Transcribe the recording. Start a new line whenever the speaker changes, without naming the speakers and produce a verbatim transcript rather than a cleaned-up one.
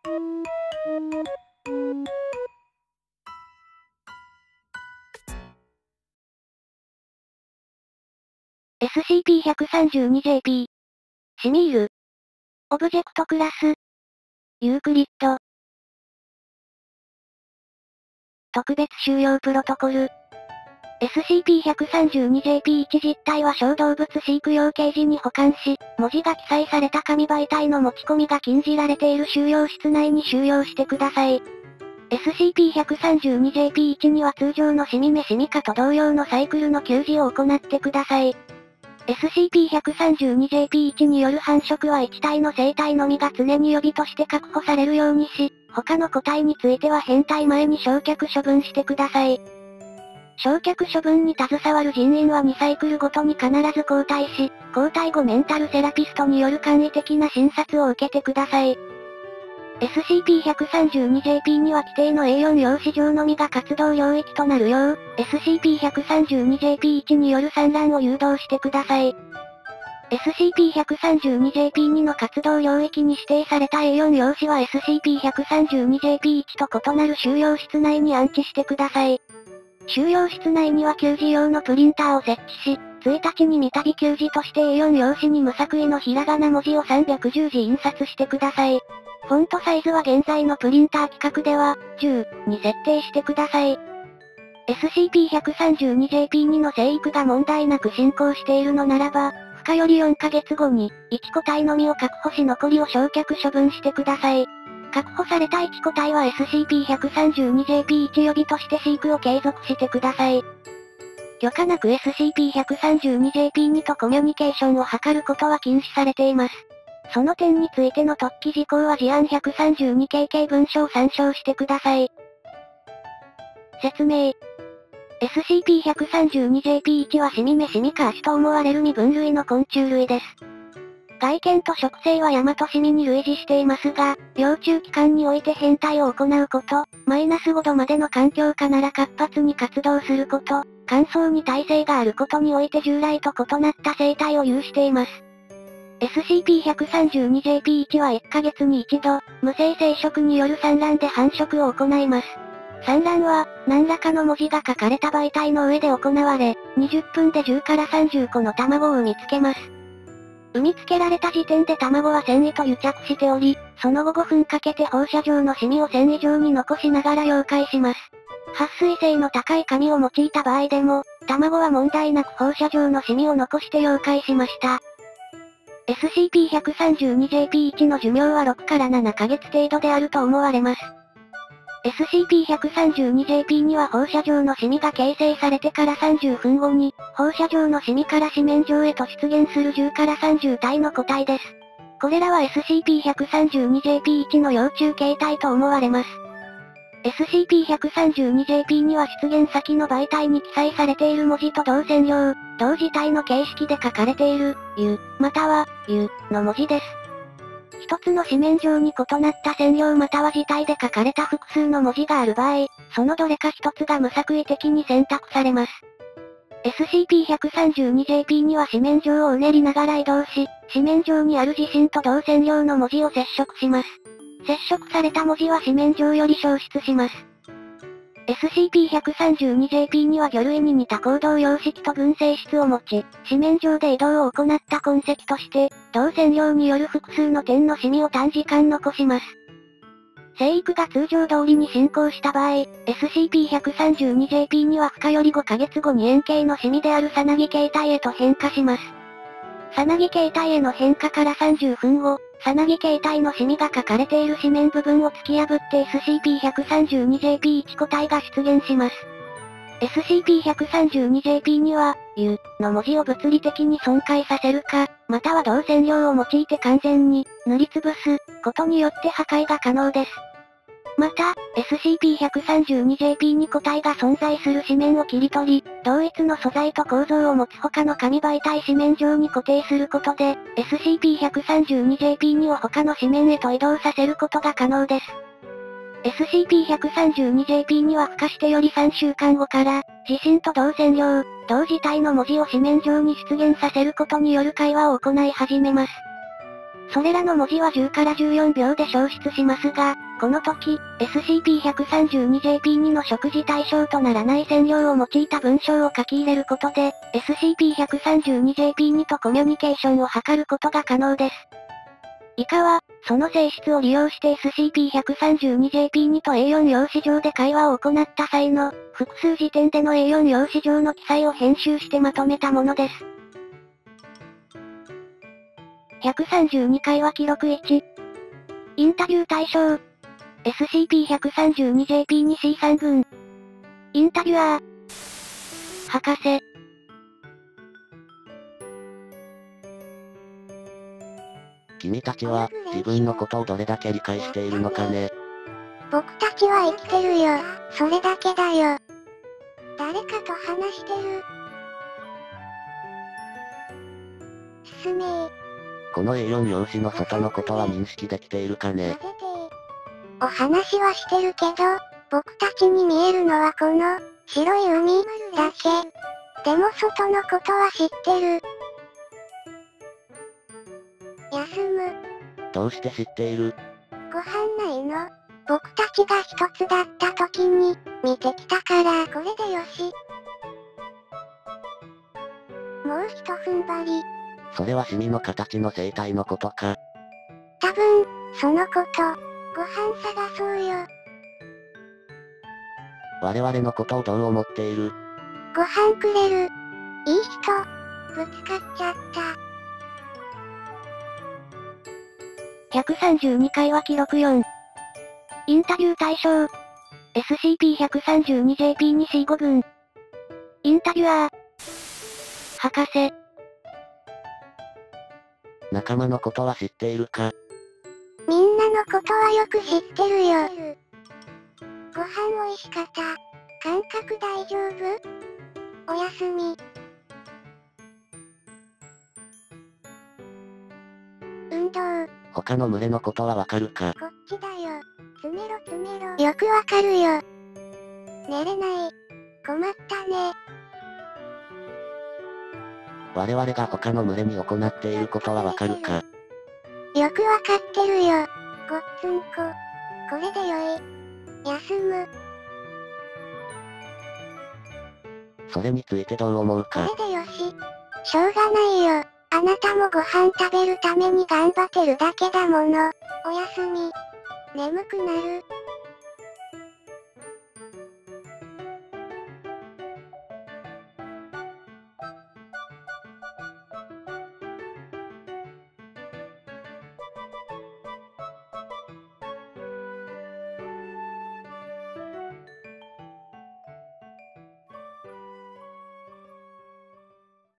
エスシーピーひゃくさんじゅうにジェーピー。シミール。オブジェクトクラス。ユークリッド。特別収容プロトコル。エスシーピーひゃくさんじゅうにジェーピーワン 実体は小動物飼育用ケージに保管し、文字が記載された紙媒体の持ち込みが禁じられている収容室内に収容してください。エスシーピーひゃくさんじゅうにジェーピーワン には通常のシミ目シミ科と同様のサイクルの給仕を行ってください。エスシーピーひゃくさんじゅうにジェーピーワン による繁殖はいち体の生体のみが常に予備として確保されるようにし、他の個体については変態前に焼却処分してください。焼却処分に携わる人員はにサイクルごとに必ず交代し、交代後メンタルセラピストによる簡易的な診察を受けてください。エスシーピーひゃくさんじゅうにジェーピーワン には規定の エーよん 用紙上のみが活動領域となるよう、エスシーピーひゃくさんじゅうにジェーピーワン による産卵を誘導してください。エスシーピーひゃくさんじゅうにジェーピーワン の活動領域に指定された エーよん 用紙は エスシーピーひゃくさんじゅうにジェーピーワン と異なる収容室内に安置してください。収容室内には給仕用のプリンターを設置し、ついたちに三度給仕として エーよん 用紙に無作為のひらがな文字をさんびゃくじゅうじ印刷してください。フォントサイズは現在のプリンター規格では、じゅうに設定してください。エスシーピーひゃくさんじゅうにジェーピーワン の生育が問題なく進行しているのならば、孵化よりよんかげつごに、いち個体のみを確保し残りを焼却処分してください。確保されたいち個体は エスシーピーひゃくさんじゅうにジェーピーワン 予備として飼育を継続してください。許可なく エスシーピーひゃくさんじゅうにジェーピーワン とコミュニケーションを図ることは禁止されています。その点についての特記事項は事案 ひゃくさんじゅうにケーケー 文書を参照してください。説明。エスシーピーひゃくさんじゅうにジェーピーワン はシミメシミ科アシと思われる未分類の昆虫類です。外見と食性はヤマトシミに類似していますが、幼虫期間において変態を行うこと、マイナスごどまでの環境下なら活発に活動すること、乾燥に耐性があることにおいて従来と異なった生態を有しています。エスシーピーひゃくさんじゅうにジェーピーワン はいっかげつに一度、無性生殖による産卵で繁殖を行います。産卵は、何らかの文字が書かれた媒体の上で行われ、にじゅっぷんでじゅうからさんじゅっこの卵を産みつけます。産みつけられた時点で卵は繊維と癒着しており、その後ごふんかけて放射状のシミを繊維状に残しながら溶解します。撥水性の高い紙を用いた場合でも、卵は問題なく放射状のシミを残して溶解しました。エスシーピーひゃくさんじゅうにジェーピーワン の寿命はろくからななかげつ程度であると思われます。エスシーピーひゃくさんじゅうにジェーピーワン は放射状のシミが形成されてからさんじゅっぷんごに、放射状のシミから紙面上へと出現するじゅうからさんじゅう体の個体です。これらは エスシーピーひゃくさんじゅうにジェーピーワン の幼虫形態と思われます。エスシーピーひゃくさんじゅうにジェーピーワン は出現先の媒体に記載されている文字と同線量、同字体の形式で書かれている、ゆ、または、ゆ、の文字です。一つの紙面上に異なった線量または字体で書かれた複数の文字がある場合、そのどれか一つが無作為的に選択されます。エスシーピーひゃくさんじゅうにジェーピーワン は紙面上をうねりながら移動し、紙面上にある地震と同線量の文字を接触します。接触された文字は紙面上より消失します。エスシーピーひゃくさんじゅうにジェーピーワン は魚類に似た行動様式と群生質を持ち、紙面上で移動を行った痕跡として、同線量による複数の点のシミを短時間残します。生育が通常通りに進行した場合、エスシーピーひゃくさんじゅうにジェーピーワン は孵化よりごかげつごに円形のシミであるサナギ形態へと変化します。サナギ形態への変化からさんじゅっぷんご、サナギ形態のシミが書かれている紙面部分を突き破って エスシーピーひゃくさんじゅうにジェーピーワン 個体が出現します。エスシーピーひゃくさんじゅうにジェーピーワン は、ゆの文字を物理的に損壊させるか、または同線量を用いて完全に塗りつぶすことによって破壊が可能です。また、エスシーピーひゃくさんじゅうにジェーピーワン 個体が存在する紙面を切り取り、同一の素材と構造を持つ他の紙媒体紙面上に固定することで、エスシーピーひゃくさんじゅうにジェーピーワン を他の紙面へと移動させることが可能です。エスシーピーひゃくさんじゅうにジェーピーワン は孵化してよりさんしゅうかんごから、地震と同線量、同字体の文字を紙面上に出現させることによる会話を行い始めます。 それらの文字はじゅうからじゅうよんびょうで消失しますが、この時、エスシーピーひゃくさんじゅうにジェーピーツー の食事対象とならない線量を用いた文章を書き入れることで、エスシーピーひゃくさんじゅうにジェーピーツー とコミュニケーションを図ることが可能です。以下は、その性質を利用して エスシーピーひゃくさんじゅうにジェーピーツー と エーよん 用紙上で会話を行った際の、複数時点での エーよん 用紙上の記載を編集してまとめたものです。ひゃくさんじゅうに会話記録いち。インタビュー対象。エスシーピーひゃくさんじゅうにジェーピーツー に シーさん 群。インタビュアー。博士。
君たちは、自分のことをどれだけ理解しているのかね。
僕たちは生きてるよ。それだけだよ。誰かと話してる。進めー。
この エーよん 用紙の外のことは認識できているかね。
混ぜてー。お話はしてるけど、僕たちに見えるのはこの、白い海、だけ。でも外のことは知ってる。休む。
どうして知っている？
ご飯ないの？僕たちが一つだった時に、見てきたから、これでよし。もうひと踏ん張り。
それはシミの形の生態のことか。
多分、そのこと。ご飯探そうよ。
我々のことをどう思っている？
ご飯くれる。いい人。ぶつかっちゃった。
ひゃくさんじゅうに会話記録よん。インタビュー対象。エスシーピーひゃくさんじゅうにジェーピーツー に シーご 群。インタビュアー。博士。
仲間のことは知っているか？
みんなのことはよく知ってるよ。ご飯美味しかった。感覚大丈夫？おやすみ。運動。
他の群れのことはわかるか？
こっちだよ。詰めろ詰めろ。よくわかるよ。寝れない。困ったね。
我々が他の群れに行っていることはわかるか？
よくわかってるよ。ごっつんこ。これでよい。休む。
それについてどう思う
こ
か？
れでよし。しょうがないよ。あなたもご飯食べるために頑張ってるだけだもの。おやすみ。眠くなる。